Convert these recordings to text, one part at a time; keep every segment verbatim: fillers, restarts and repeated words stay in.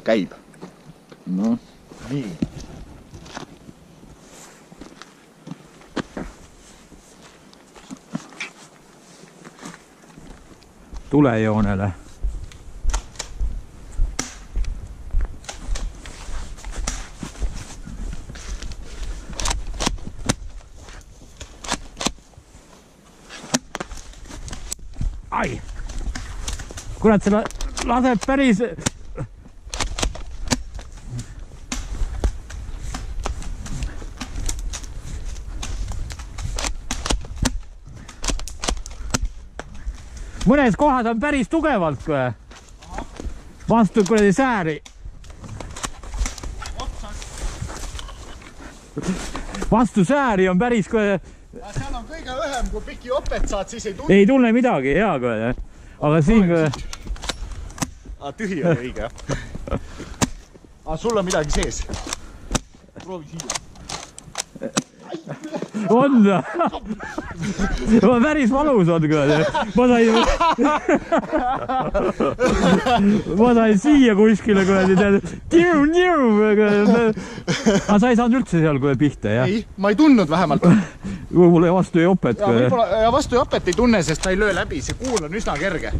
käib. No, nii. Tulejoonele. Ai! Kurat, see laseb päris... Mõnes kohas on päris tugevalt kohe. Vastu kuradi sääri. Vastu sääri on päris kohe... Seal on kõige õhem, kui piki opet saad, siis ei tunne. Ei tunne midagi, hea kohe. Aga siin kohe... Aa, tühi oli õige, jah. Aa, sul on midagi sees. Proovi siia. On ta? Päris valus on kohe. Ma sain... Ma sain siia kuskile kohe. Niu, niu. Aga sa ei saanud üldse seal kohe pihta, jah? Ei, ma ei tundnud vähemalt. Mulle vastu ei opet. Ja vastu ei opet ei tunne, sest ta ei löö läbi. See kuul on üsna kerge.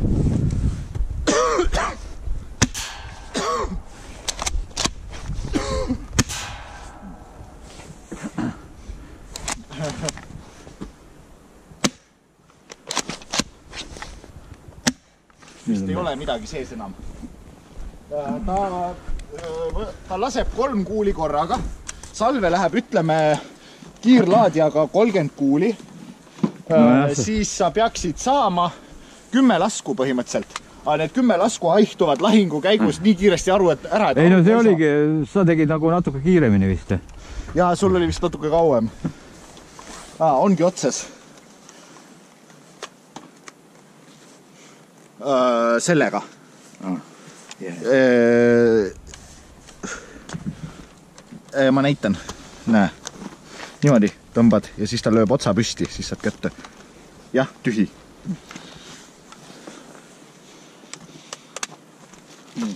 Vist ei ole midagi sees enam. Ta, ta laseb kolm kuuli korraga. Salve läheb, ütleme, kiirlaadjaga kolmkümmend kuuli. No, siis sa peaksid saama kümme lasku põhimõtteliselt. Aga need kümme lasku haihtuvad lahingu käigus nii kiiresti aru, et ära... Et ei no see oligi, sa tegid nagu natuke kiiremini vist. Jaa, sul oli vist natuke kauem. Aa, ongi otses. Öö, sellega. Oh, yeah. Öö, öö, ma näitan. Näe. Niimoodi tõmbad ja siis ta lööb otsa püsti, siis saad kätte. Jah, tühi. Nii.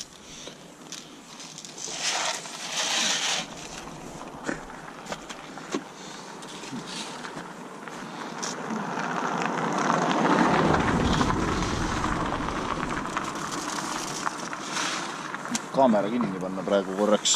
Kaamera kinni panna praegu korraks.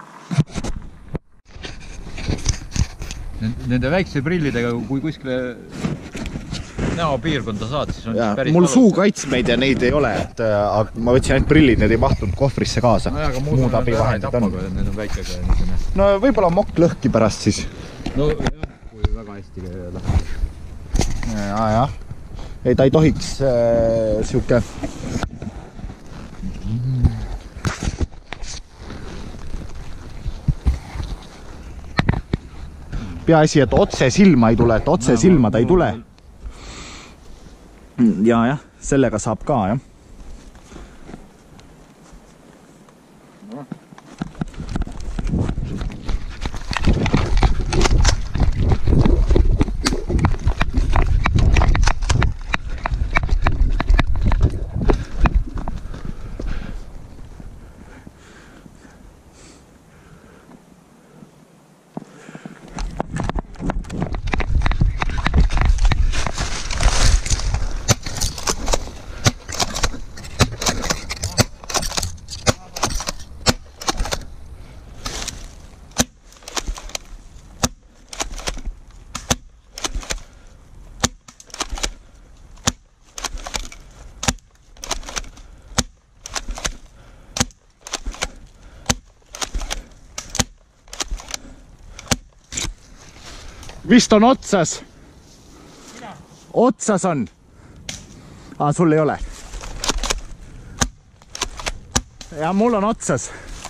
Nende väikse prillidega, kui kuskile näopiirkonda saad, siis on ja, päris mul valus. suukaitsmeid ja neid ei ole, et äh, ma võtsin ainult prillid, need ei mahtunud kohvrisse kaasa. No, aga muud, muud abivahendid on. Need on väikega. No võib-olla mokk lõhki pärast siis. No jah, kui väga hästi lõhki. Ja, jah. Ei, ta ei tohiks äh, siuke... Peaasi, et otse silma ei tule, et otse no, silma ta ei tule. Ja, jah, sellega saab ka, jah. Vist on otsas. Otsas on. Aa, sul ei ole. Ja mul on otsas.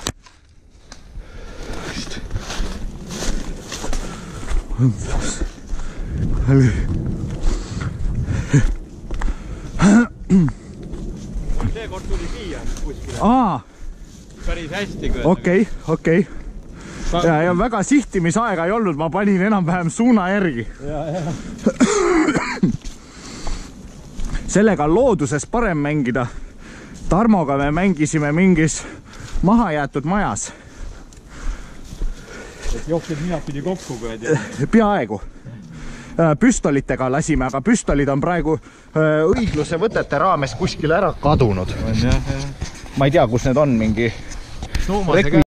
Seekord tuli siia kuskile. Aa. Päris hästi. Okei, okei. Ja, ja väga sihtimisaega ei olnud, ma panin enam-vähem suuna järgi. Ja, ja. Sellega on looduses parem mängida. Tarmoga me mängisime mingis mahajäetud majas. Jooksid minapidi kokku, kui et... Peaaegu. Püstolitega lasime, aga püstolid on praegu õigluse võtete raames kuskil ära kadunud. Ma ei tea, kus need on, mingi...